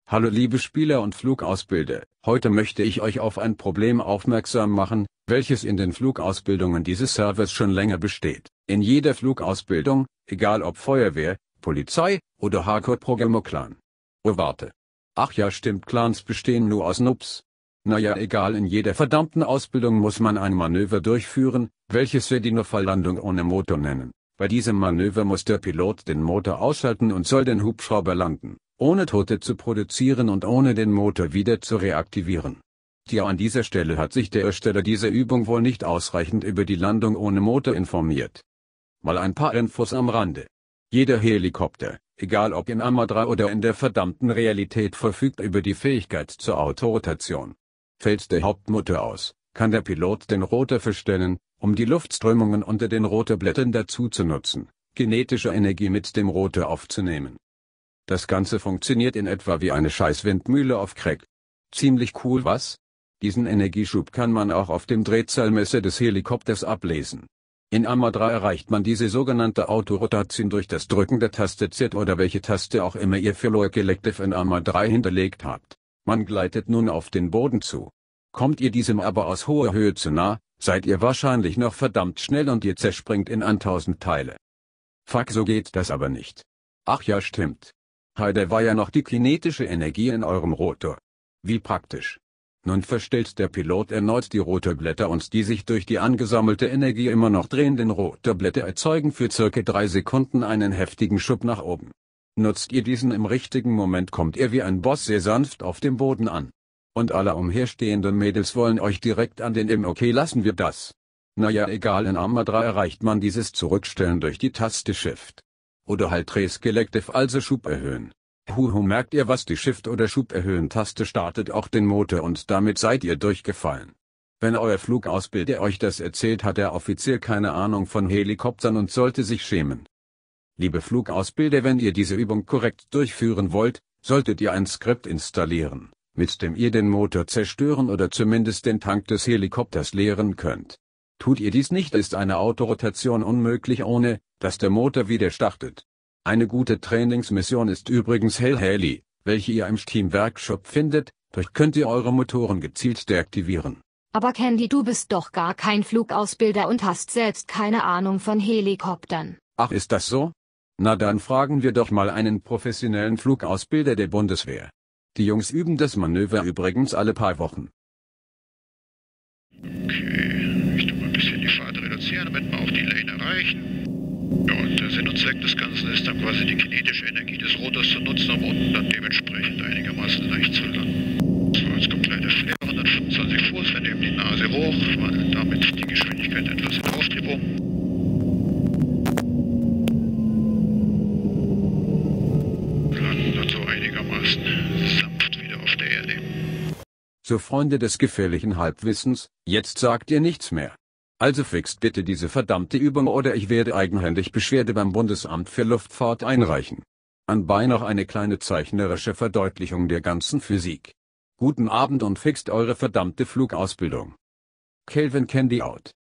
Hallo liebe Spieler und Flugausbilder, heute möchte ich euch auf ein Problem aufmerksam machen, welches in den Flugausbildungen dieses Servers schon länger besteht. In jeder Flugausbildung, egal ob Feuerwehr, Polizei oder Hardcore-Programmer-Clan. Oh warte. Ach ja stimmt, Clans bestehen nur aus Noobs. Naja egal, in jeder verdammten Ausbildung muss man ein Manöver durchführen, welches wir die Notfalllandung ohne Motor nennen. Bei diesem Manöver muss der Pilot den Motor ausschalten und soll den Hubschrauber landen, ohne Tote zu produzieren und ohne den Motor wieder zu reaktivieren. Tja, an dieser Stelle hat sich der Ersteller dieser Übung wohl nicht ausreichend über die Landung ohne Motor informiert. Mal ein paar Infos am Rande. Jeder Helikopter, egal ob in Arma 3 oder in der verdammten Realität, verfügt über die Fähigkeit zur Autorotation. Fällt der Hauptmotor aus, kann der Pilot den Rotor verstellen, um die Luftströmungen unter den Rotorblättern dazu zu nutzen, kinetische Energie mit dem Rotor aufzunehmen. Das Ganze funktioniert in etwa wie eine Scheißwindmühle auf Crack. Ziemlich cool, was? Diesen Energieschub kann man auch auf dem Drehzahlmesser des Helikopters ablesen. In Arma 3 erreicht man diese sogenannte Autorotation durch das Drücken der Taste Z oder welche Taste auch immer ihr für Lower Collective in Arma 3 hinterlegt habt. Man gleitet nun auf den Boden zu. Kommt ihr diesem aber aus hoher Höhe zu nah, seid ihr wahrscheinlich noch verdammt schnell und ihr zerspringt in 1000 Teile. Fuck, so geht das aber nicht. Ach ja stimmt. Da war ja noch die kinetische Energie in eurem Rotor. Wie praktisch. Nun verstellt der Pilot erneut die Rotorblätter und die sich durch die angesammelte Energie immer noch drehenden Rotorblätter erzeugen für circa 3 Sekunden einen heftigen Schub nach oben. Nutzt ihr diesen im richtigen Moment, kommt ihr wie ein Boss sehr sanft auf dem Boden an. Und alle umherstehenden Mädels wollen euch direkt an den Okay, lassen wir das. Naja egal, in Arma 3 erreicht man dieses Zurückstellen durch die Taste Shift. Oder halt Race Collective, also Schub erhöhen. Merkt ihr was, die Shift- oder Schub erhöhen Taste startet auch den Motor und damit seid ihr durchgefallen. Wenn euer Flugausbilder euch das erzählt, hat er offiziell keine Ahnung von Helikoptern und sollte sich schämen. Liebe Flugausbilder, wenn ihr diese Übung korrekt durchführen wollt, solltet ihr ein Skript installieren, mit dem ihr den Motor zerstören oder zumindest den Tank des Helikopters leeren könnt. Tut ihr dies nicht, ist eine Autorotation unmöglich, ohne dass der Motor wieder startet. Eine gute Trainingsmission ist übrigens Hell Heli, welche ihr im Steam Workshop findet, dort könnt ihr eure Motoren gezielt deaktivieren. Aber Candy, du bist doch gar kein Flugausbilder und hast selbst keine Ahnung von Helikoptern. Ach, ist das so? Na dann fragen wir doch mal einen professionellen Flugausbilder der Bundeswehr. Die Jungs üben das Manöver übrigens alle paar Wochen. Okay, ich tue mal ein bisschen die Fahrt reduzieren, damit wir auch die Lane erreichen. Ja, und der Sinn und Zweck des Ganzen ist dann quasi die kinetische Energie des Rotors zu nutzen, um unten dann dementsprechend einigermaßen leicht zu landen. So, jetzt kommt gleich der Flare, 125 Fuß, wir nehmen die Nase hoch, wandeln damit die Geschwindigkeit etwas in Auftrieb um. Landen dann so einigermaßen sanft wieder auf der Erde. So Freunde des gefährlichen Halbwissens, jetzt sagt ihr nichts mehr. Also fixt bitte diese verdammte Übung oder ich werde eigenhändig Beschwerde beim Bundesamt für Luftfahrt einreichen. Anbei noch eine kleine zeichnerische Verdeutlichung der ganzen Physik. Guten Abend und fixt eure verdammte Flugausbildung. Kelvin Candy out.